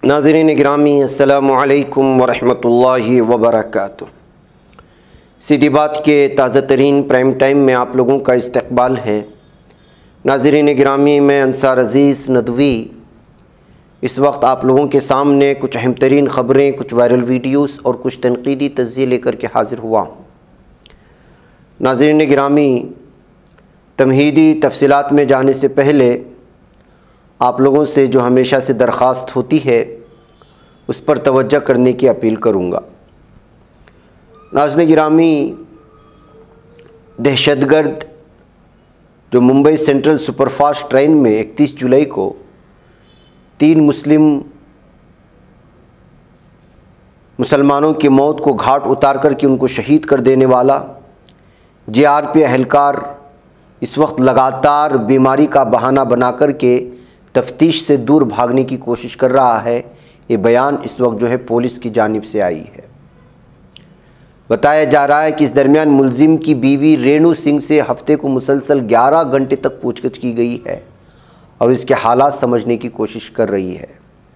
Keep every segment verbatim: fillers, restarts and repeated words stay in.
नाज़रीन गिरामी, अस्सलामु अलैकुम वरहमतुल्लाहि वबरकातुह। सीधी बात के ताज़ा तरीन प्राइम टाइम में आप लोगों का इस्तकबाल है। नाज़रीन गिरामी, मैं अंसार अज़ीज़ नदवी इस वक्त आप लोगों के सामने कुछ अहम तरीन ख़बरें, कुछ वायरल वीडियोस और कुछ तनकीदी तज्ज़िये लेकर के हाज़िर हुआ हूँ। नाज़रीन गिरामी, तमहीदी तफसीलात में जाने से पहले आप लोगों से जो हमेशा से दरख्वास्त होती है उस पर तवज्जो करने की अपील करूँगा। नाज़रीन गिरामी, दहशतगर्द जो मुंबई सेंट्रल सुपरफास्ट ट्रेन में इकतीस जुलाई को तीन मुस्लिम मुसलमानों की मौत को घाट उतार कर के उनको शहीद कर देने वाला जे आर पी एहलकार इस वक्त लगातार बीमारी का बहाना बना कर के तफ्तीश से दूर भागने की कोशिश कर रहा है। ये बयान इस वक्त जो है पुलिस की जानिब से आई है। बताया जा रहा है कि इस दरमियान मुलजिम की बीवी रेणु सिंह से हफ्ते को मुसलसल ग्यारह घंटे तक पूछताछ की गई है और इसके हालात समझने की कोशिश कर रही है।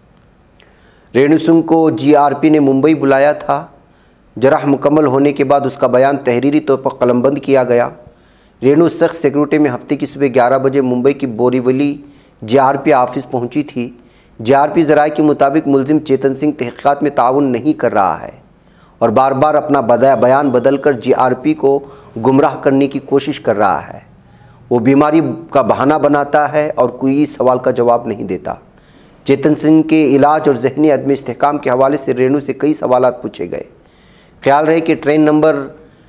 रेणु सिंह को जी आर पी ने मुंबई बुलाया था। जरह मुकम्मल होने के बाद उसका बयान तहरीरी तौर पर कलमबंद किया गया। रेणु सख्त सिक्योरिटी में हफ्ते की सुबह ग्यारह बजे मुंबई की Borivali J R P office पहुंची थी। जे आर पी ज़राए के मुताबिक मुलजिम चेतन सिंह तहक़ीक़ात में ताउन नहीं कर रहा है और बार बार अपना बयान बदल कर जे आर पी को गुमराह करने की कोशिश कर रहा है। वो बीमारी का बहाना बनाता है और कोई सवाल का जवाब नहीं देता। चेतन सिंह के इलाज और ज़हनी अदम इस्तेहकाम के हवाले से रेणु से कई सवालात पूछे गए। ख्याल रहे कि train number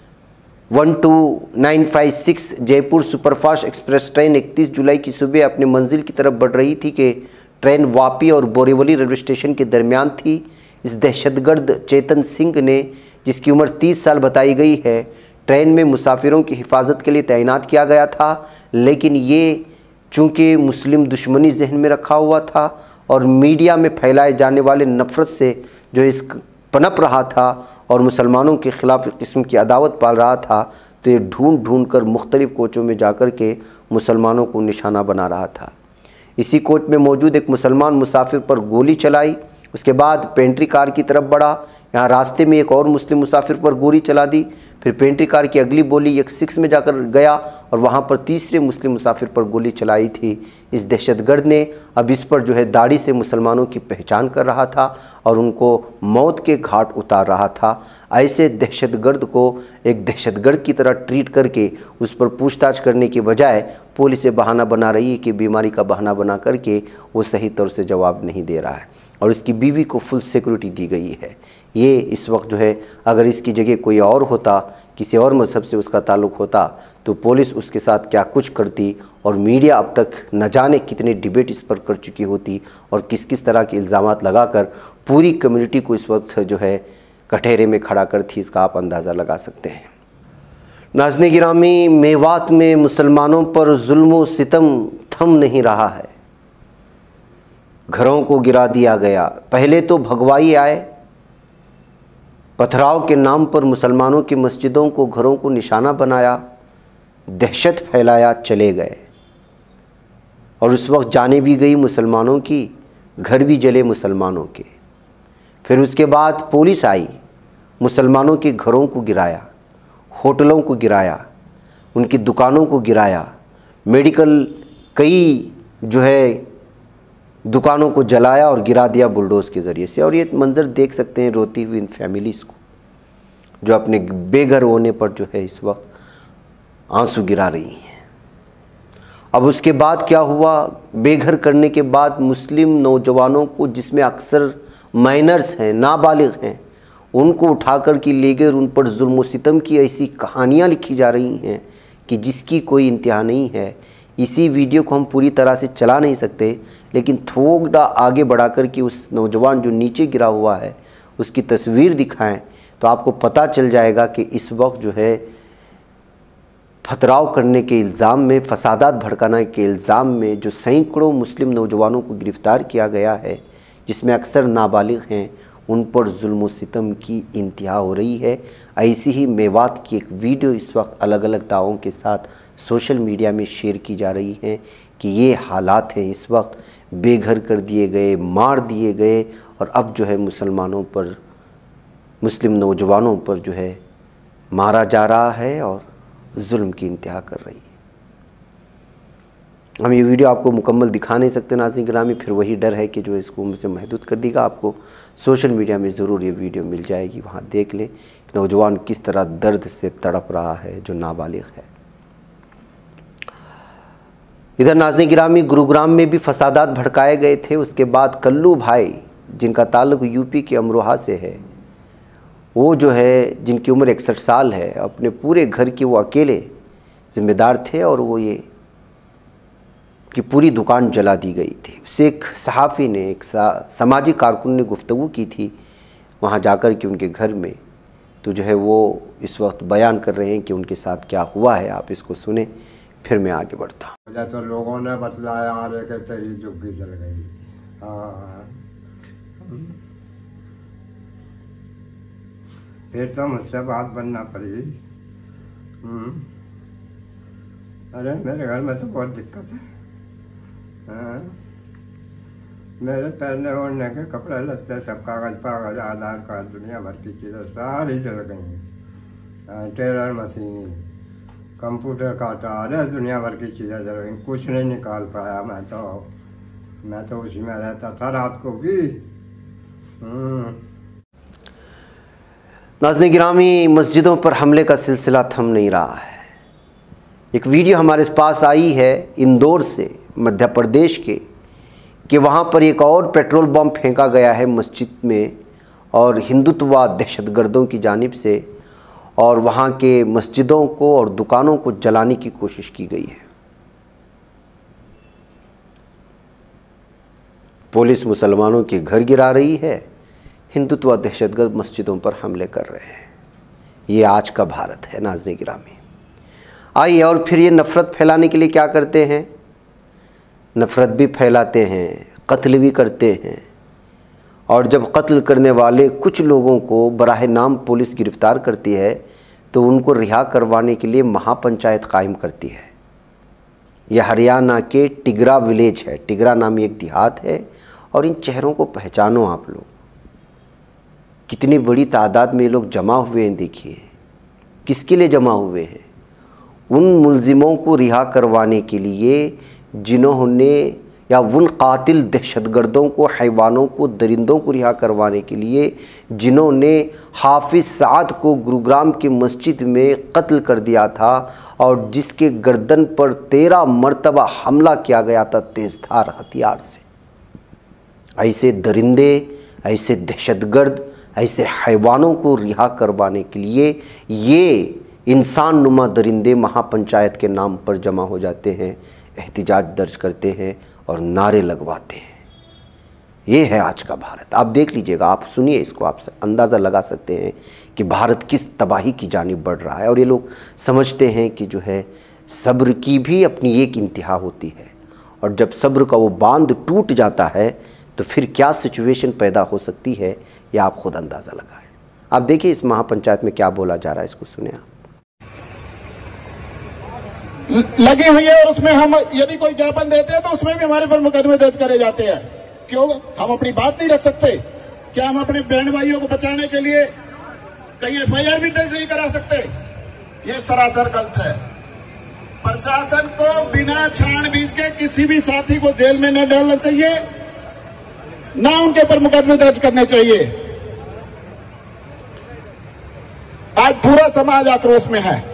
one two nine five six Jaipur superfast express train इकतीस जुलाई की सुबह अपनी मंजिल की तरफ बढ़ रही थी कि ट्रेन वापी और बोरीवली रेलवे स्टेशन के दरमियान थी। इस दहशतगर्द चेतन सिंह ने, जिसकी उम्र तीस साल बताई गई है, ट्रेन में मुसाफिरों की हिफाजत के लिए तैनात किया गया था, लेकिन ये चूँकि मुस्लिम दुश्मनी जहन में रखा हुआ था और मीडिया में फैलाए जाने वाले नफ़रत से जो इस पनप रहा था और मुसलमानों के ख़िलाफ़ किस्म की अदावत पाल रहा था, तो ये ढूंढ ढूंढ कर मुख्तलिफ़ कोचों में जाकर के मुसलमानों को निशाना बना रहा था। इसी कोच में मौजूद एक मुसलमान मुसाफिर पर गोली चलाई। उसके बाद पेंट्री कार की तरफ बढ़ा। यहाँ रास्ते में एक और मुस्लिम मुसाफिर पर गोली चला दी। फिर पेंट्री कार की अगली बोली एक सिक्स में जाकर गया और वहाँ पर तीसरे मुस्लिम मुसाफिर पर गोली चलाई थी। इस दहशतगर्द ने अब इस पर जो है दाढ़ी से मुसलमानों की पहचान कर रहा था और उनको मौत के घाट उतार रहा था। ऐसे दहशतगर्द को एक दहशतगर्द की तरह ट्रीट करके उस पर पूछताछ करने की बजाय पुलिस ये बहाना बना रही है कि बीमारी का बहाना बना करके वो सही तौर से जवाब नहीं दे रहा है और उसकी बीवी को फुल सिक्योरिटी दी गई है। ये इस वक्त जो है, अगर इसकी जगह कोई और होता, किसी और मज़हब से उसका ताल्लुक़ होता, तो पुलिस उसके साथ क्या कुछ करती और मीडिया अब तक न जाने कितने डिबेट इस पर कर चुकी होती और किस किस तरह के इल्ज़ामात लगाकर पूरी कम्युनिटी को इस वक्त जो है कटहरे में खड़ा करती, इसका आप अंदाज़ा लगा सकते हैं। नाज़रीन गिरामी, मेवात में मुसलमानों पर जुल्म व सितम थम नहीं रहा है। घरों को गिरा दिया गया। पहले तो भगवाई आए, पथराव के नाम पर मुसलमानों की मस्जिदों को, घरों को निशाना बनाया, दहशत फैलाया, चले गए और उस वक्त जाने भी गई मुसलमानों की, घर भी जले मुसलमानों के। फिर उसके बाद पुलिस आई, मुसलमानों के घरों को गिराया, होटलों को गिराया, उनकी दुकानों को गिराया, मेडिकल कई जो है दुकानों को जलाया और गिरा दिया बुलडोज़ के ज़रिए से। और ये मंज़र देख सकते हैं रोती हुई इन फैमिलीज़ को जो अपने बेघर होने पर जो है इस वक्त आंसू गिरा रही हैं। अब उसके बाद क्या हुआ? बेघर करने के बाद मुस्लिम नौजवानों को, जिसमें अक्सर माइनर्स हैं, नाबालिग हैं, उनको उठाकर के ले गए, उन पर जुल्म सितम की ऐसी कहानियाँ लिखी जा रही हैं कि जिसकी कोई इंतहा नहीं है। इसी वीडियो को हम पूरी तरह से चला नहीं सकते, लेकिन थोड़ा आगे बढ़ा कर कि उस नौजवान जो नीचे गिरा हुआ है उसकी तस्वीर दिखाएं तो आपको पता चल जाएगा कि इस वक्त जो है पथराव करने के इल्ज़ाम में, फसादात भड़काने के इल्ज़ाम में जो सैकड़ों मुस्लिम नौजवानों को गिरफ़्तार किया गया है, जिसमें अक्सर नाबालिग हैं, उन पर जुल्म सितम की इंतहा हो रही है। ऐसी ही मेवात की एक वीडियो इस वक्त अलग अलग दावों के साथ सोशल मीडिया में शेयर की जा रही है। कि ये हालात हैं, इस वक्त बेघर कर दिए गए, मार दिए गए, और अब जो है मुसलमानों पर, मुस्लिम नौजवानों पर जो है मारा जा रहा है और जुल्म की इंतहा कर रही है। हम ये वीडियो आपको मुकम्मल दिखा नहीं सकते नाज़रीन गिरामी, फिर वही डर है कि जो इसको मुझसे महदूद कर देगा। आपको सोशल मीडिया में ज़रूर ये वीडियो मिल जाएगी, वहाँ देख लें कि नौजवान किस तरह दर्द से तड़प रहा है जो नाबालिग है। इधर नाज़रीन गिरामी गुरुग्राम में भी फसादात भड़काए गए थे। उसके बाद कल्लू भाई, जिनका ताल्लुक़ यूपी के अमरोहा से है, वो जो है, जिनकी उम्र इकसठ साल है, अपने पूरे घर के वो अकेले ज़िम्मेदार थे और वो ये कि पूरी दुकान जला दी गई थी। उससे एक सहाफ़ी ने, एक समाजी कारकुन ने गुफ्तगू की थी वहाँ जाकर के उनके घर में, तो जो है वो इस वक्त बयान कर रहे हैं कि उनके साथ क्या हुआ है। आप इसको सुने, फिर मैं आगे बढ़ता हूँ। तो लोगों ने बतलाया आरे के तेरी झुग्गी जल गई। हाँ, फिर तो मुझसे बात बनना पड़ी। अरे मेरे घर में तो बहुत दिक्कत है। हाँ, मेरे पहनने ओढ़ने के कपड़े लत्ते सब, कागज पागज, आधार कार्ड, दुनिया भर की चीज़ें सारी जल गई। टेलर मशीन, कंप्यूटर काटा, अरे दुनिया भर की चीज़ें जल गई। कुछ नहीं निकाल पाया मैं तो मैं तो उसी में रहता था रात को भी। नाज़रीन गिरामी, मस्जिदों पर हमले का सिलसिला थम नहीं रहा है। एक वीडियो हमारे पास आई है इंदौर से, मध्य प्रदेश के, कि वहाँ पर एक और पेट्रोल बम फेंका गया है मस्जिद में और हिंदुत्व दहशतगर्दों की जानिब से, और वहाँ के मस्जिदों को और दुकानों को जलाने की कोशिश की गई है। पुलिस मुसलमानों के घर गिरा रही है, हिंदुत्व दहशतगर्द मस्जिदों पर हमले कर रहे हैं। ये आज का भारत है नाज़रीन गिरामी। आइए, और फिर ये नफ़रत फैलाने के लिए क्या करते हैं? नफ़रत भी फैलाते हैं, कत्ल भी करते हैं, और जब कत्ल करने वाले कुछ लोगों को बराह नाम पुलिस गिरफ़्तार करती है तो उनको रिहा करवाने के लिए महापंचायत कायम करती है। यह हरियाणा के टिगरा विलेज है। टिगरा नामी एक देहात है, और इन चेहरों को पहचानो आप लोग। कितनी बड़ी तादाद में ये लोग जमा हुए हैं, देखिए किसके लिए जमा हुए हैं? उन मुलजिमों को रिहा करवाने के लिए जिन्होंने, या उन कातिल दहशतगर्दों को, हैवानों को, दरिंदों को रिहा करवाने के लिए जिन्होंने हाफिज साद को गुरुग्राम की मस्जिद में कत्ल कर दिया था, और जिसके गर्दन पर तेरह मरतबा हमला किया गया था तेज़धार हथियार से। ऐसे दरिंदे, ऐसे दहशतगर्द, ऐसे हैवानों को रिहा करवाने के लिए ये इंसान नुमा दरिंदे महापंचायत के नाम पर जमा हो जाते हैं, एहतिजाज दर्ज करते हैं और नारे लगवाते हैं। ये है आज का भारत। आप देख लीजिएगा, आप सुनिए इसको, आप अंदाज़ा लगा सकते हैं कि भारत किस तबाही की जानिब बढ़ रहा है। और ये लोग समझते हैं कि जो है सब्र की भी अपनी एक इंतहा होती है, और जब सब्र का वो बांध टूट जाता है तो फिर क्या सिचुएशन पैदा हो सकती है, ये आप खुद अंदाज़ा लगाएं। आप देखिए इस महापंचायत में क्या बोला जा रहा है, इसको सुने आप। लगी हुई है, और उसमें हम यदि कोई ज्ञापन देते हैं तो उसमें भी हमारे पर मुकदमे दर्ज करे जाते हैं। क्यों हम अपनी बात नहीं रख सकते? क्या हम अपने बहन भाइयों को बचाने के लिए कहीं एफ आई आर भी दर्ज नहीं करा सकते? ये सरासर गलत है। प्रशासन को बिना छानबीन के किसी भी साथी को जेल में न डालना चाहिए, न उनके ऊपर मुकदमे दर्ज करने चाहिए। आज पूरा समाज आक्रोश में है,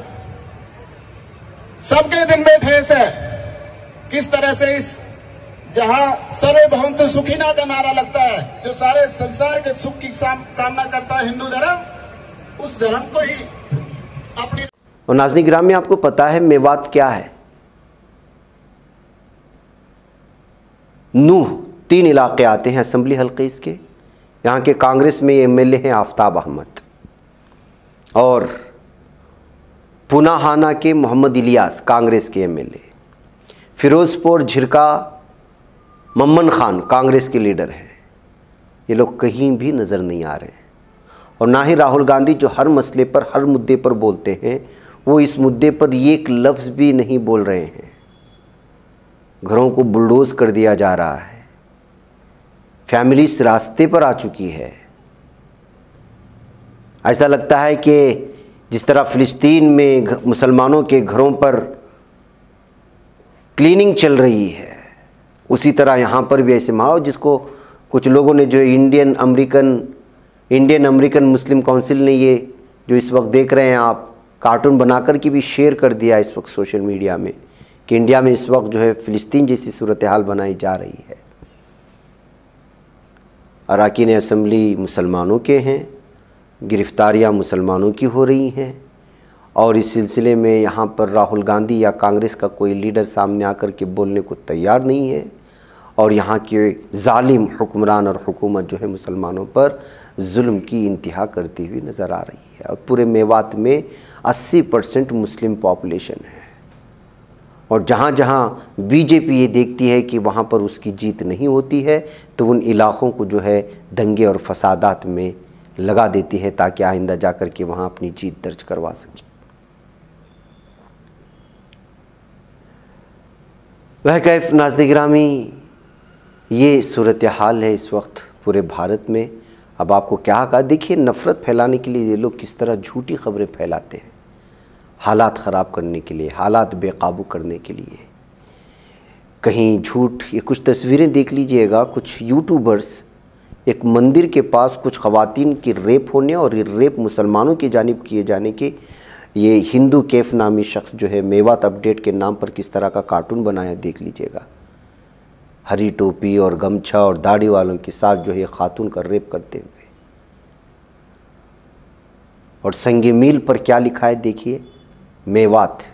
सबके दिल में ठेस है। किस तरह से इस जहां सर्वे भवन्तु सुखिना का नारा लगता है, जो सारे संसार के सुख की कामना करता है हिंदू धर्म, उस धर्म को ही अपनी। और नाज़रीन गिरामी में आपको पता है मेवात क्या है? नूह तीन इलाके आते हैं असम्बली हल्के इसके। यहाँ के कांग्रेस में एम एल ए हैं आफ्ताब अहमद, और पुनाहाना के मोहम्मद इलियास कांग्रेस के M L A. Firozpur Jhirka Mamman Khan Congress के लीडर हैं। ये लोग कहीं भी नज़र नहीं आ रहे हैं, और ना ही राहुल गांधी जो हर मसले पर, हर मुद्दे पर बोलते हैं, वो इस मुद्दे पर एक लफ्ज़ भी नहीं बोल रहे हैं। घरों को बुलडोज कर दिया जा रहा है। फैमिली इस रास्ते पर आ चुकी है। ऐसा लगता है कि जिस तरह फ़िलिस्तीन में मुसलमानों के घरों पर क्लीनिंग चल रही है, उसी तरह यहाँ पर भी ऐसे माहौल, जिसको कुछ लोगों ने जो Indian American Indian American Muslim council ने ये जो इस वक्त देख रहे हैं आप, कार्टून बनाकर के भी शेयर कर दिया इस वक्त सोशल मीडिया में कि इंडिया में इस वक्त जो है फ़िलिस्तीन जैसी सूरत हाल बनाई जा रही है। अरकान असम्बली मुसलमानों के हैं, गिरफ्तारियां मुसलमानों की हो रही हैं, और इस सिलसिले में यहाँ पर राहुल गांधी या कांग्रेस का कोई लीडर सामने आकर के बोलने को तैयार नहीं है, और यहाँ के जालिम हुक्मरान और हुकूमत जो है मुसलमानों पर जुल्म की इंतहा करती हुई नज़र आ रही है। और पूरे मेवात में अस्सी परसेंट मुस्लिम पॉपुलेशन है, और जहाँ जहाँ बीजेपी ये देखती है कि वहाँ पर उसकी जीत नहीं होती है, तो उन इलाक़ों को जो है दंगे और फसादात में लगा देती है ताकि आइंदा जाकर के वहाँ अपनी जीत दर्ज करवा सके। वह कैफ नाज़रीन गिरामी, ये सूरत हाल है इस वक्त पूरे भारत में। अब आपको क्या कहा, देखिए नफ़रत फैलाने के लिए ये लोग किस तरह झूठी खबरें फैलाते हैं, हालात ख़राब करने के लिए, हालात बेकाबू करने के लिए। कहीं झूठ, ये कुछ तस्वीरें देख लीजिएगा, कुछ यूट्यूबर्स एक मंदिर के पास कुछ ख़वातीन की रेप होने और ये रेप मुसलमानों की जानिब किए जाने के, ये हिंदू कैफ नामी शख्स जो है मेवात अपडेट के नाम पर किस तरह का कार्टून बनाया देख लीजिएगा। हरी टोपी और गमछा और दाढ़ी वालों के साथ जो है खातून का रेप करते हुए, और संगे मील पर क्या लिखा है देखिए, मेवात।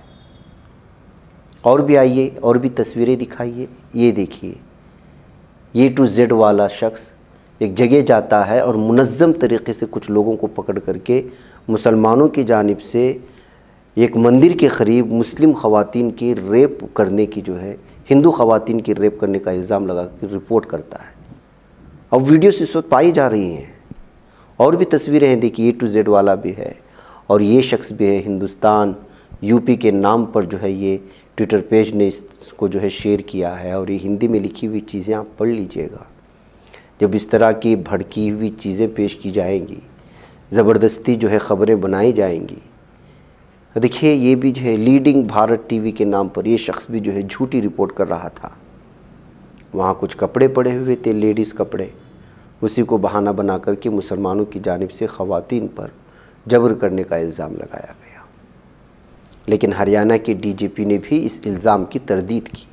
और भी आइए और भी तस्वीरें दिखाइए। ये देखिए, ये टू जेड वाला शख्स एक जगह जाता है और मुनज़्ज़म तरीक़े से कुछ लोगों को पकड़ करके मुसलमानों की जानिब से एक मंदिर के क़रीब मुस्लिम ख़वातीन की रेप करने की जो है, हिंदू ख़वातीन की रेप करने का इल्ज़ाम लगा कर रिपोर्ट करता है। अब वीडियोस इस वक्त पाई जा रही हैं, और भी तस्वीरें हैं देखिए, ए टू जेड वाला भी है, और ये शख्स भी है, हिंदुस्तान यूपी के नाम पर जो है ये ट्विटर पेज ने इसको जो है शेयर किया है। और ये हिंदी में लिखी हुई चीज़ें आप पढ़ लीजिएगा। जब इस तरह की भड़की हुई चीज़ें पेश की जाएंगी, ज़बरदस्ती जो है ख़बरें बनाई जाएंगी। देखिए, ये भी जो है लीडिंग भारत टीवी के नाम पर ये शख्स भी जो है झूठी रिपोर्ट कर रहा था। वहाँ कुछ कपड़े पड़े हुए थे, लेडीज़ कपड़े, उसी को बहाना बना करके मुसलमानों की जानिब से ख़वातीन पर जबर करने का इल्ज़ाम लगाया गया। लेकिन हरियाणा के डीजीपी ने भी इस इल्ज़ाम की तरदीद की।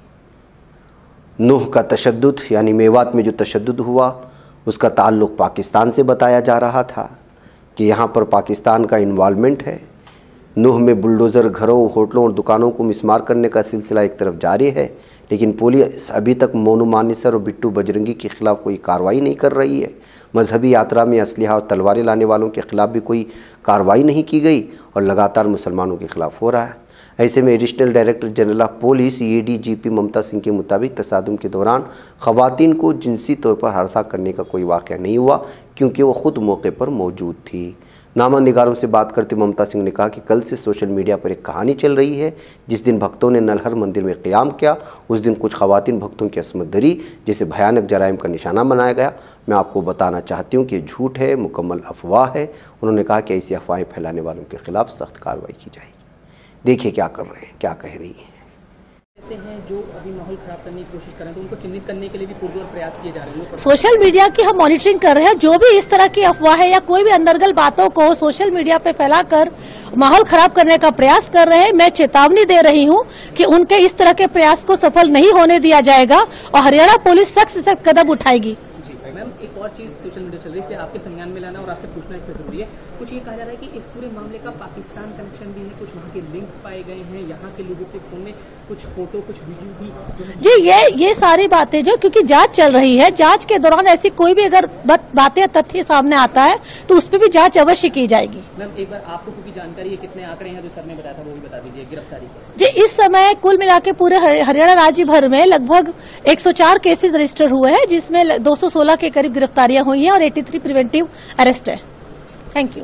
नूह का तशद्दुद, यानी मेवात में जो तशद्दुद हुआ, उसका ताल्लुक़ पाकिस्तान से बताया जा रहा था कि यहाँ पर पाकिस्तान का इन्वॉल्वमेंट है। नूह में बुलडोज़र घरों, होटलों और दुकानों को मिसमार करने का सिलसिला एक तरफ जारी है, लेकिन पुलिस अभी तक मोनू मानेसर और बिट्टू बजरंगी के ख़िलाफ़ कोई कार्रवाई नहीं कर रही है। मजहबी यात्रा में असलहा और तलवारें लाने वालों के ख़िलाफ़ भी कोई कार्रवाई नहीं की गई, और लगातार मुसलमानों के ख़िलाफ़ हो रहा है। ऐसे में additional director general of police A D G P Mamta Singh के मुताबिक तसादुम के दौरान ख़वातीन को जिनसी तौर पर हरासा करने का कोई वाक़या नहीं हुआ, क्योंकि वो ख़ुद मौके पर मौजूद थी। नामा निगारों से बात करते ममता सिंह ने कहा कि कल से सोशल मीडिया पर एक कहानी चल रही है। जिस दिन भक्तों ने नलहर मंदिर में क़याम किया, उस दिन कुछ ख़वातीन भक्तों की असमत दरी जिसे भयानक जराइम का निशाना बनाया गया। मैं आपको बताना चाहती हूँ कि झूठ है, मुकम्मल अफवाह है। उन्होंने कहा कि ऐसी अफवाहें फैलाने वालों के ख़िलाफ़ सख्त कार्रवाई की जाएगी। देखिए क्या कर रहे हैं, क्या कह रही हैं। ऐसे हैं जो अभी माहौल खराब करने की कोशिश कर रहे हैं, तो उनको चिन्हित करने के लिए भी पुरजोर प्रयास किए जा रहे हैं। सोशल मीडिया की हम मॉनिटरिंग कर रहे हैं। जो भी इस तरह की अफवाह है या कोई भी अंदरगल बातों को सोशल मीडिया पे फैलाकर माहौल खराब करने का प्रयास कर रहे हैं, मैं चेतावनी दे रही हूं कि उनके इस तरह के प्रयास को सफल नहीं होने दिया जाएगा और हरियाणा पुलिस सख्त से सख्त कदम उठाएगी। मैम, एक और चीज सोशल मीडिया चल रही है, आपके संज्ञान में लाना और आपसे पूछना इससे जरूरी है। कुछ ये कहा जा रहा है कि इस पूरे मामले का पाकिस्तान कनेक्शन भी है, कुछ वहाँ के लिंक्स पाए गए हैं, यहाँ के लोगों के फोन में कुछ फोटो, कुछ वीडियो भी। जी, ये ये सारी बातें जो, क्योंकि जांच चल रही है, जांच के दौरान ऐसी कोई भी अगर बातें तथ्य सामने आता है तो उस पर भी जांच अवश्य की जाएगी। मैम, एक बार आपको क्योंकि जानकारी है, कितने आंकड़े हैं जो सर ने बताया था, वो भी बता दीजिए गिरफ्तारी। जी, इस समय कुल मिला के पूरे हरियाणा राज्य भर में लगभग एक सौ चार केसेस रजिस्टर हुए हैं, जिसमें दो सौ सोलह के करीब गिरफ्तारियां हुई हैं और तिरासी प्रिवेंटिव अरेस्ट है। Thank you.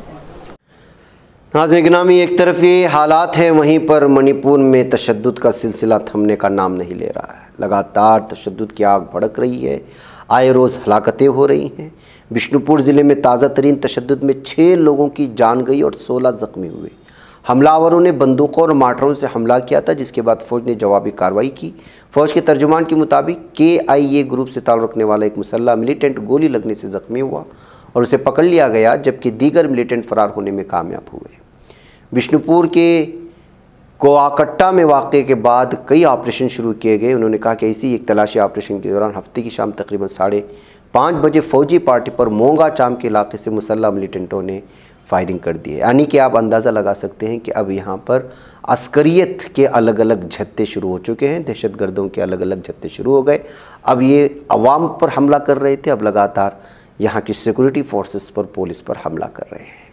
नाज़रीन गिरामी, एक तरफ ये हालात हैं, वहीं पर मणिपुर में तशद्दुद का सिलसिला थमने का नाम नहीं ले रहा है। लगातार तशद्दुद की आग भड़क रही है, आए रोज़ हलाकतें हो रही हैं। बिष्णुपुर ज़िले में ताज़ा तरीन तशद्दुद में छः लोगों की जान गई और सोलह ज़ख्मी हुए। हमलावरों ने बंदूकों और मार्टरों से हमला किया था, जिसके बाद फ़ौज ने जवाबी कार्रवाई की। फ़ौज के तर्जुमान के मुताबिक के आई ए ग्रुप से ताल्लुक़ रखने वाला एक मुसल्ला मिलिटेंट गोली लगने से ज़ख्मी हुआ और उसे पकड़ लिया गया, जबकि दीगर मिलिटेंट फ़रार होने में कामयाब हुए। बिष्णुपुर के कोआकट्टा में वाक़े के बाद कई ऑपरेशन शुरू किए गए। उन्होंने कहा कि इसी एक तलाशी ऑपरेशन के दौरान हफ्ते की शाम तकरीबन साढ़े पाँच बजे फ़ौजी पार्टी पर मोंगा चाम के इलाके से मुसल्ला मिलिटेंटों ने फायरिंग कर दी है। यानी कि आप अंदाज़ा लगा सकते हैं कि अब यहाँ पर अस्करियत के अलग अलग झत्ते शुरू हो चुके हैं, दहशतगर्दों के अलग अलग झत्ते शुरू हो गए। अब ये अवाम पर हमला कर रहे थे, अब लगातार यहाँ की सिक्योरिटी फोर्सेस पर, पुलिस पर हमला कर रहे हैं।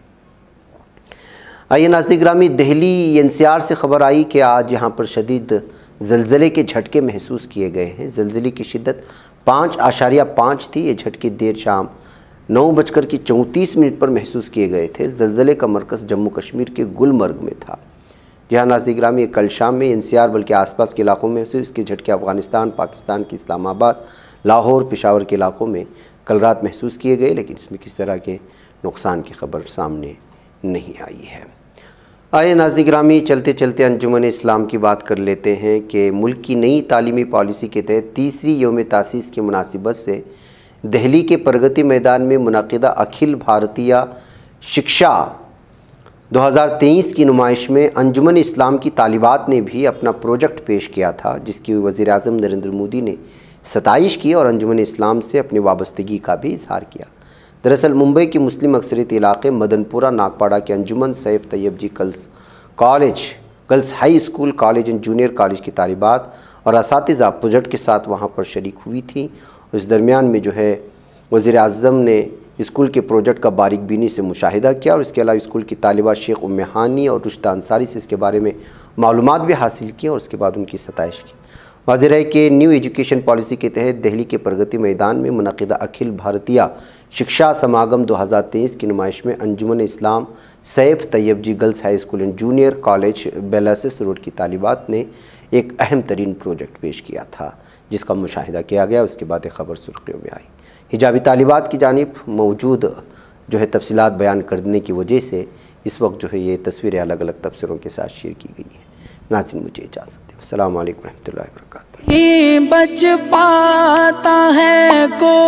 आइए नाज़रीन ग्रामी, दिल्ली एन सी आर से ख़बर आई कि आज यहाँ पर शदीद ज़लज़ले के झटके महसूस किए गए हैं। ज़लज़ले की शिद्दत पाँच आशारिया पाँच थी। ये झटके देर शाम नौ बजकर की चौंतीस मिनट पर महसूस किए गए थे। ज़लज़ले का मरकज़ जम्मू कश्मीर के गुलमर्ग में था। जहाँ नाज़रीन ग्रामी कल शाम में एन सी आर बल्कि आसपास के इलाकों में से इसके झटके अफ़गानिस्तान, पाकिस्तान के इस्लामाबाद, लाहौर, पेशावर के इलाकों में कल रात महसूस किए गए, लेकिन इसमें किस तरह के नुकसान की खबर सामने नहीं आई है। आइए नाज़रीन ग्रामी, चलते चलते अंजुमन इस्लाम की बात कर लेते हैं कि मुल्क की नई तालीमी पॉलिसी के तहत तीसरी यौम तासीस की मुनासिबत से दिल्ली के प्रगति मैदान में मुनक़िदा अखिल भारतीय शिक्षा दो हज़ार तेईस की नुमाइश में अंजुमन इस्लाम की तालिबात ने भी अपना प्रोजेक्ट पेश किया था, जिसकी वज़ीर आज़म नरेंद्र मोदी ने सताइश की और अंजुमन इस्लाम से अपनी वाबस्तगी का भी इजहार किया। दरअसल मुंबई के मुस्लिम अक्सरियत इलाके मदनपुरा नागपाड़ा के Anjuman Saif Tyabji girls college girls high school college and junior college की तालिबात और असातिज़ा प्रोजेक्ट के साथ वहाँ पर शरीक हुई थी। इस दरमियान में जो है वज़ीर आज़म ने स्कूल के प्रोजेक्ट का बारीक बीनी से मुशाहिदा किया और इसके अलावा स्कूल की तालिबा शेख उम्मे हानी और रुश्ता अंसारी से इसके बारे में मालूमात भी हासिल की और उसके बाद उनकी सताइश की। वाज़ेह है कि न्यू एजुकेशन पॉलिसी के तहत दिल्ली के प्रगति मैदान में मुनक़िदा अखिल भारतीय शिक्षा समागम दो हज़ार तेईस की नुमाइश में Anjuman Islam Saif Tyabji girls high school and junior college Bellasis road की तालिबात ने एक अहम तरीन प्रोजेक्ट पेश किया था, जिसका मुशाहिदा किया गया। उसके बाद एक ख़बर सुर्खियों में आई। हिजाबी तालिबात की जानिब मौजूद जो है तफसीलात बयान करने की वजह से इस वक्त जो है ये तस्वीरें अलग अलग तबसरों के साथ शेयर की गई हैं। नाज़रीन मुझे इजाज़त दें। अस्सलाम वालेकुम रहमतुल्लाहि व बरकातुहू। ही बच पाता है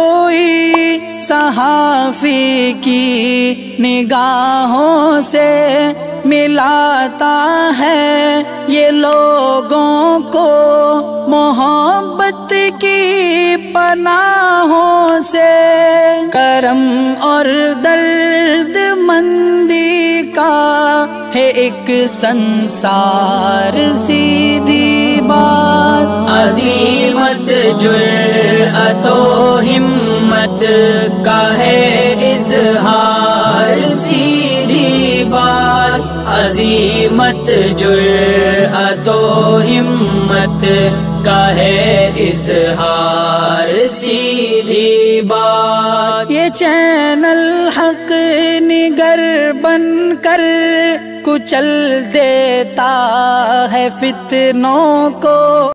कोई सहाफ़ी की निगाहों से, मिलाता है ये लोगों को मोहब्बत की पनाहों से। करम और दर्द मंदी का है एक संसार सीधी बात, अज़ीमत जुर्अतो हिम्मत का है इज़हार सीधी बात, अज़ीमत जुर्अतो हिम्मत का है इज़हार सीधी बात। ये चैनल हक निगर बनकर कुचल देता है फितनों को।